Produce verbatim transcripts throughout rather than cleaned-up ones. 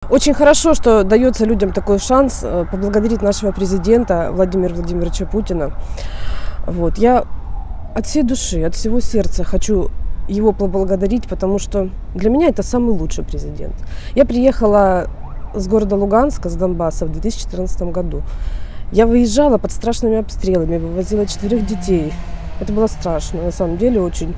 Очень хорошо, что дается людям такой шанс поблагодарить нашего президента Владимира Владимировича Путина. Вот. Я от всей души, от всего сердца хочу его поблагодарить, потому что для меня это самый лучший президент. Я приехала с города Луганска, с Донбасса в две тысячи четырнадцатом году. Я выезжала под страшными обстрелами, вывозила четверых детей. Это было страшно, на самом деле, очень.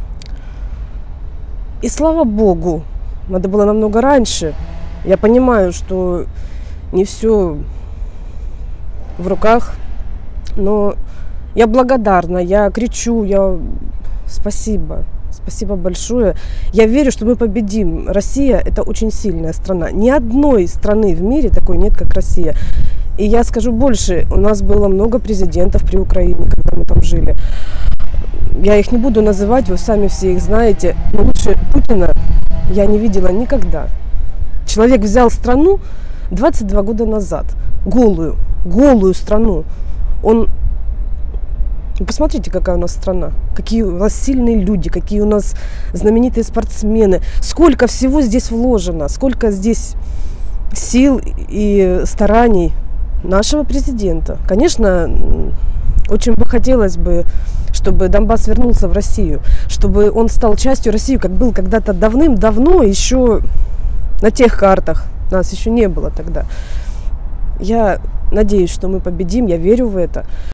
И слава Богу, надо было намного раньше. Я понимаю, что не все в руках, но я благодарна, я кричу, я спасибо, спасибо большое. Я верю, что мы победим. Россия – это очень сильная страна. Ни одной страны в мире такой нет, как Россия. И я скажу больше, у нас было много президентов при Украине, когда мы там жили. Я их не буду называть, вы сами все их знаете, но лучше Путина я не видела никогда. Человек взял страну двадцать два года назад, голую, голую страну. Он, посмотрите, какая у нас страна, какие у нас сильные люди, какие у нас знаменитые спортсмены, сколько всего здесь вложено, сколько здесь сил и стараний нашего президента. Конечно, очень бы хотелось бы, чтобы Донбасс вернулся в Россию, чтобы он стал частью России, как был когда-то давным-давно, еще на тех картах. Нас еще не было тогда. Я надеюсь, что мы победим, я верю в это.